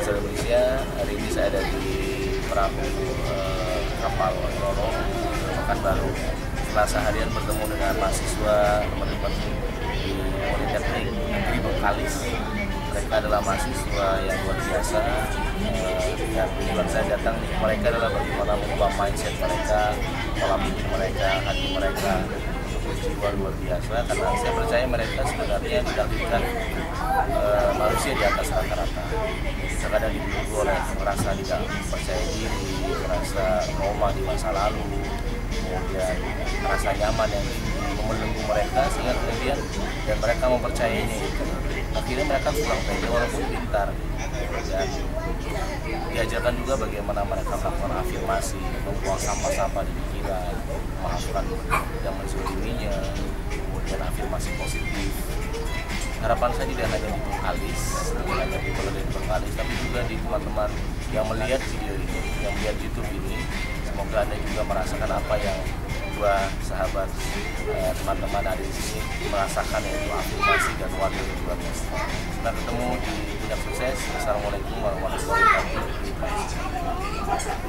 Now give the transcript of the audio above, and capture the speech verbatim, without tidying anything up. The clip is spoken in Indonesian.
bangsa Indonesia. Hari ini saya ada di perahu eh, kapal Roro Pekanbaru. Setelah seharian bertemu dengan mahasiswa teman-teman di Politeknik Negeri Bengkalis. Mereka adalah mahasiswa yang luar biasa, eh, dan tujuan saya datang mereka adalah bagaimana mengubah mindset mereka, pola pikir mereka, hati mereka untuk jiwa luar biasa. Karena saya percaya mereka sebenarnya ditakdirkan eh, manusia di atas rata-rata. Terkadang dibelenggu oleh merasa tidak percaya diri, merasa trauma di masa lalu, kemudian merasa nyaman yang membelenggu mereka sehingga kemudian dan mereka mempercayainya itu. Akhirnya mereka kurang pede walaupun pintar, dan diajarkan juga bagaimana mereka melakukan afirmasi, membuang sampah-sampah di pikiran, memaafkan yang menzoliminya, kemudian afirmasi positif. Harapan saya tidak hanya di Bengkalis, tidak hanya di Politeknik Bengkalis, tapi juga di teman-teman yang melihat video ini, yang melihat YouTube ini. Semoga Anda juga merasakan apa yang dua sahabat eh, teman-teman ada di sini merasakan, yaitu afirmasi dan warga yang luar biasa. Kita ketemu di Puncak Sukses. Assalamualaikum warahmatullahi wabarakatuh.